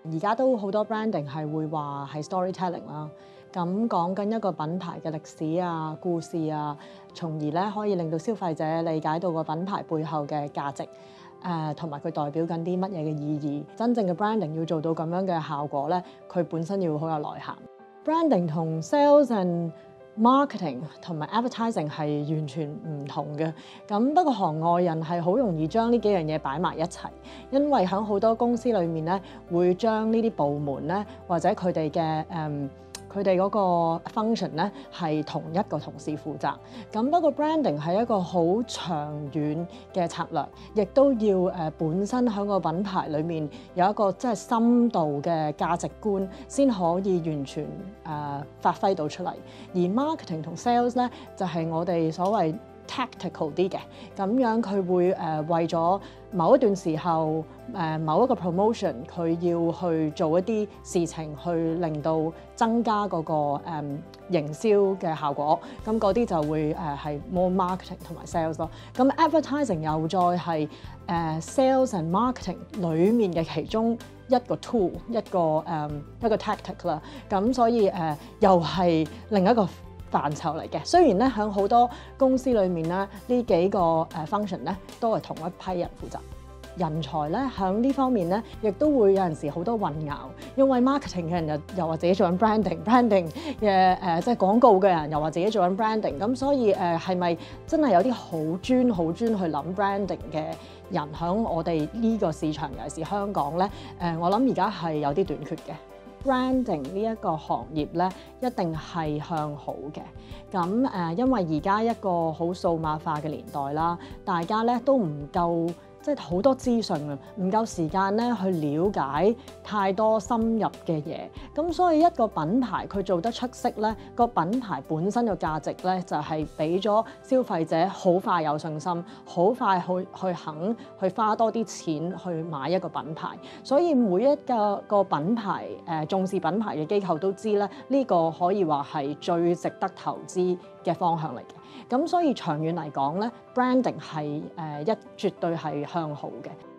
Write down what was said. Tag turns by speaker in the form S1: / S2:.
S1: 而家都好多 branding 係會話係 storytelling 啦，咁講緊一個品牌嘅歷史啊、故事啊，從而咧可以令到消費者理解到個品牌背後嘅價值，同埋佢代表緊啲乜嘢嘅意義。真正嘅 branding 要做到咁樣嘅效果咧，佢本身要好有內涵。branding 同 sales and marketing 同埋 advertising 係完全唔同嘅，咁不過行外人係好容易將呢幾樣嘢擺埋一齊，因為喺好多公司裏面咧，會將呢啲部門咧或者佢哋嘅佢哋嗰個 function 咧係同一個同事負責。咁不過 branding 係一個好長遠嘅策略，亦都要本身喺個品牌裏面有一個即係深度嘅價值觀，先可以完全發揮到出嚟。而 marketing 同 sales 咧就係我哋所謂tactical 啲嘅，咁樣佢會為咗某一段時候某一個 promotion， 佢要去做一啲事情去令到增加嗰個營銷嘅效果，咁嗰啲就會係 more marketing 同埋 sales 咯。咁 advertising 又再係sales and marketing 裡面嘅其中一個 tool， 一個 tactic 啦。咁所以又係另一個範疇嚟嘅。雖然咧喺好多公司裏面咧，呢幾個function 咧都係同一批人負責。人才咧喺呢方面咧，亦都會有陣時好多混淆，因為 marketing 嘅人又話自己做緊 branding 嘅即係廣告嘅人又話自己做緊 branding， 咁所以係咪真係有啲好專去諗 branding 嘅人喺我哋呢個市場，尤其是香港咧？我諗而家係有啲短缺嘅。branding 呢一個行業咧，一定係向好嘅。咁因為而家一個好數碼化嘅年代啦，大家咧都唔夠。即係好多資訊啊，唔夠時間咧去了解太多深入嘅嘢，咁所以一個品牌佢做得出色咧，個品牌本身嘅價值咧就係俾咗消費者好快有信心，好快去肯去花多啲錢去買一個品牌。所以每一個品牌重視品牌嘅機構都知咧，呢個可以話係最值得投資嘅方向嚟嘅。咁所以長遠嚟講咧，branding 係絕對係向好嘅。